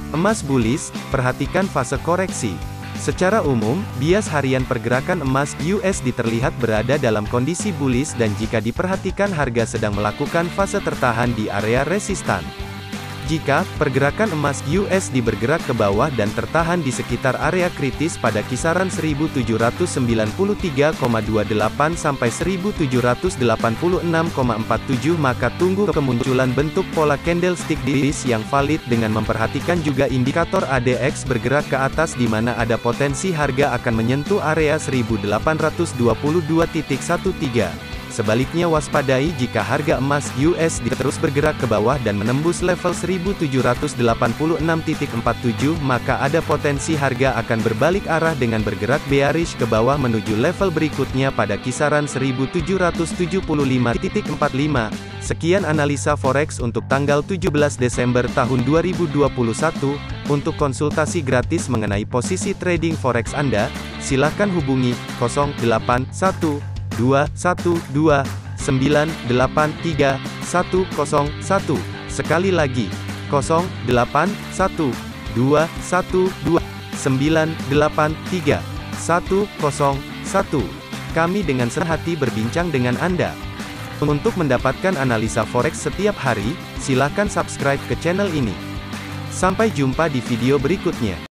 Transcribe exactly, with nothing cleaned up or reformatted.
Emas bullish, perhatikan fase koreksi. Secara umum, bias harian pergerakan emas U S D terlihat berada dalam kondisi bullish dan jika diperhatikan harga sedang melakukan fase tertahan di area resistan. Jika pergerakan emas U S D bergerak ke bawah dan tertahan di sekitar area kritis pada kisaran seribu tujuh ratus sembilan puluh tiga koma dua delapan sampai seribu tujuh ratus delapan puluh enam koma empat tujuh, maka tunggu kemunculan bentuk pola candlestick bullish yang valid dengan memperhatikan juga indikator A D X bergerak ke atas di mana ada potensi harga akan menyentuh area seribu delapan ratus dua puluh dua titik tiga belas. Sebaliknya waspadai jika harga emas U S D terus bergerak ke bawah dan menembus level seribu tujuh ratus delapan puluh enam titik empat tujuh, maka ada potensi harga akan berbalik arah dengan bergerak bearish ke bawah menuju level berikutnya pada kisaran seribu tujuh ratus tujuh puluh lima titik empat lima. Sekian analisa forex untuk tanggal tujuh belas Desember tahun dua ribu dua puluh satu. Untuk konsultasi gratis mengenai posisi trading forex Anda, silakan hubungi nol delapan satu dua satu dua sembilan delapan tiga satu nol satu. Sekali lagi, nol delapan satu dua satu dua sembilan delapan tiga satu nol satu. Kami dengan senang hati berbincang dengan Anda. Untuk mendapatkan analisa forex setiap hari, silakan subscribe ke channel ini. Sampai jumpa di video berikutnya.